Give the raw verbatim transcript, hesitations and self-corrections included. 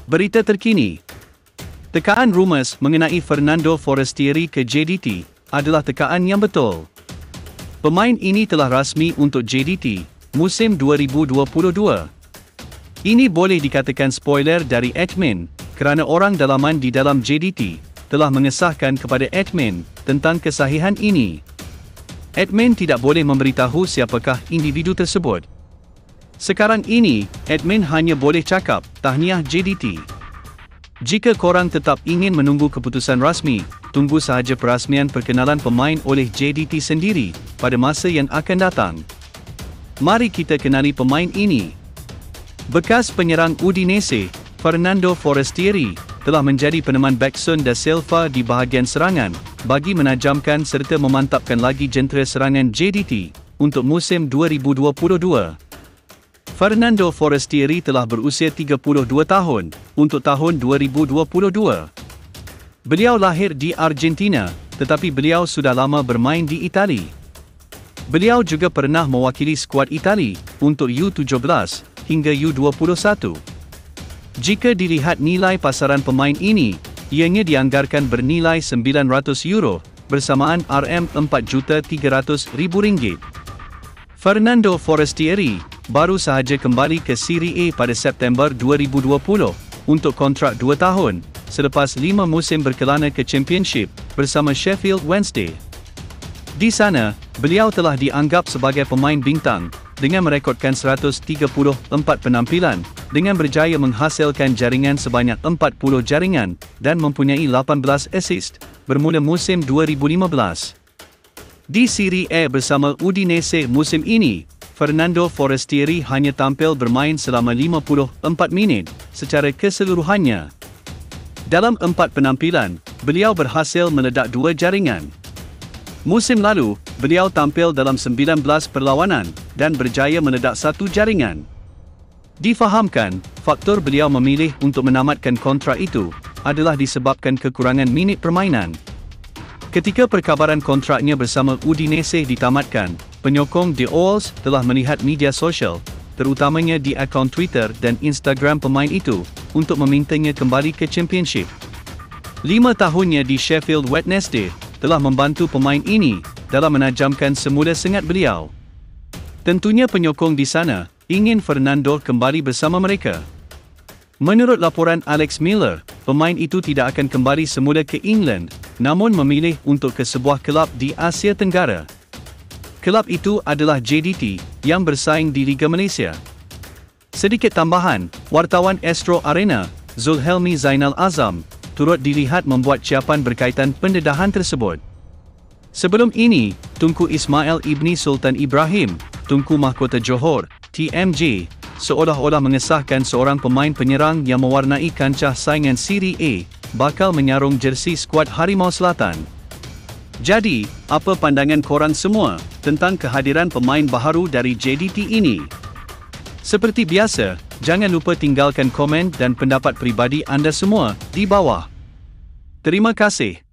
Berita terkini. Tekaan rumours mengenai Fernando Forestieri ke J D T adalah tekaan yang betul. Pemain ini telah rasmi untuk J D T musim dua ribu dua puluh dua. Ini boleh dikatakan spoiler dari admin kerana orang dalaman di dalam J D T telah mengesahkan kepada admin tentang kesahihan ini. Admin tidak boleh memberitahu siapakah individu tersebut. Sekarang ini, admin hanya boleh cakap, tahniah J D T. Jika korang tetap ingin menunggu keputusan rasmi, tunggu sahaja perasmian perkenalan pemain oleh J D T sendiri pada masa yang akan datang. Mari kita kenali pemain ini. Bekas penyerang Udinese, Fernando Forestieri, telah menjadi peneman Baxson da Silva di bahagian serangan bagi menajamkan serta memantapkan lagi jentera serangan J D T untuk musim dua ribu dua puluh dua. Fernando Forestieri telah berusia tiga puluh dua tahun untuk tahun dua ribu dua puluh dua. Beliau lahir di Argentina, tetapi beliau sudah lama bermain di Itali. Beliau juga pernah mewakili skuad Itali untuk U tujuh belas hingga U dua puluh satu. Jika dilihat nilai pasaran pemain ini, ianya dianggarkan bernilai sembilan ratus euro bersamaan R M empat juta tiga ratus ribu ringgit. Fernando Forestieri baru sahaja kembali ke Serie A pada September dua ribu dua puluh untuk kontrak dua tahun selepas lima musim berkelana ke Championship bersama Sheffield Wednesday. Di sana, beliau telah dianggap sebagai pemain bintang dengan merekodkan seratus tiga puluh empat penampilan dengan berjaya menghasilkan jaringan sebanyak empat puluh jaringan dan mempunyai lapan belas assist bermula musim dua ribu lima belas. Di Serie A bersama Udinese musim ini, Fernando Forestieri hanya tampil bermain selama lima puluh empat minit secara keseluruhannya. Dalam empat penampilan, beliau berhasil meledak dua jaringan. Musim lalu, beliau tampil dalam sembilan belas perlawanan dan berjaya meledak satu jaringan. Difahamkan, faktor beliau memilih untuk menamatkan kontrak itu adalah disebabkan kekurangan minit permainan. Ketika perkabaran kontraknya bersama Udinese ditamatkan, penyokong The Owls telah melihat media sosial, terutamanya di akaun Twitter dan Instagram pemain itu, untuk memintanya kembali ke Championship. Lima tahunnya di Sheffield Wednesday telah membantu pemain ini dalam menajamkan semula sengat beliau. Tentunya penyokong di sana ingin Fernando kembali bersama mereka. Menurut laporan Alex Miller, pemain itu tidak akan kembali semula ke England, namun memilih untuk ke sebuah kelab di Asia Tenggara. Kelab itu adalah J D T yang bersaing di Liga Malaysia. Sedikit tambahan, wartawan Astro Arena, Zulhelmi Zainal Azam, turut dilihat membuat ciapan berkaitan pendedahan tersebut. Sebelum ini, Tunku Ismail Ibni Sultan Ibrahim, Tunku Mahkota Johor, T M J, seolah-olah mengesahkan seorang pemain penyerang yang mewarnai kancah saingan Serie A bakal menyarung jersey skuad Harimau Selatan. Jadi, apa pandangan korang semua tentang kehadiran pemain baharu dari J D T ini? Seperti biasa, jangan lupa tinggalkan komen dan pendapat peribadi anda semua di bawah. Terima kasih.